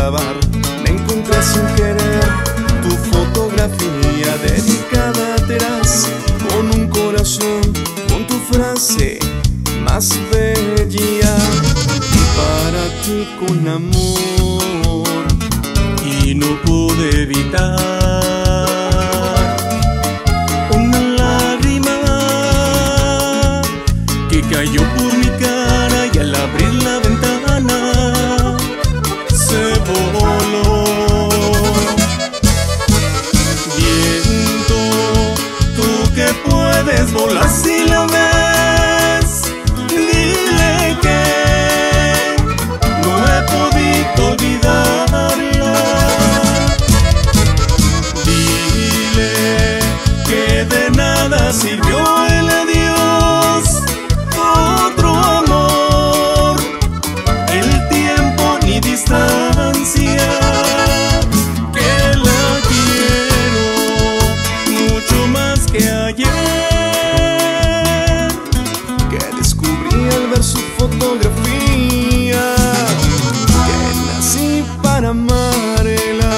grabar, me encontré sin querer tu fotografía dedicada a Teras, con un corazón, con tu frase más bella, para ti con amor. Y no pude evitar una lágrima que cayó por mi cara, y al abrir la ventana se voló. Viento, tú que puedes volar si la ves, dile que no he podido olvidarla. Dile que de nada sirvió el adiós, otro amor, el tiempo ni distancia, que la quiero mucho más que ayer, que descubrí al ver su fotografía, que nací para amarla.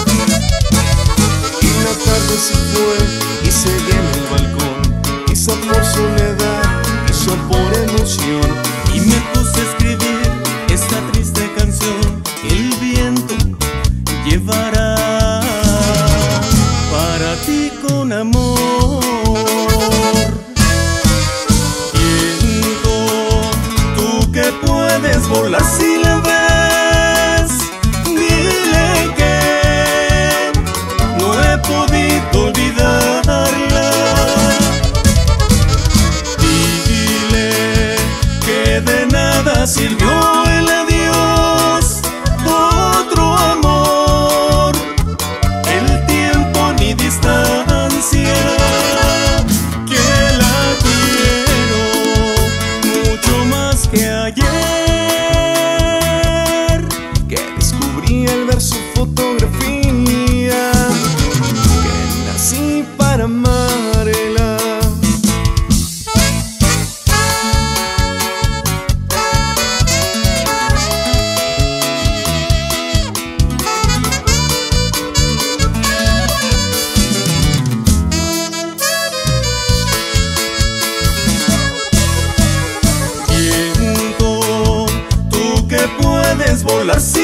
Y la tarde se fue y seguí en el balcón, quizá por soledad, quizá por emoción, y me puse a escribir esta triste canción que el viento llevará para ti con amor. Viento, tú que puedes volar si la ves, dile que no he podido olvidarla. Dile que de nada sirvió el adiós, otro amor, el tiempo ni distancia, que la quiero mucho más que ayer, que descubrí al ver su fotografía, que nací para amarla. Viento, tú que puedes volar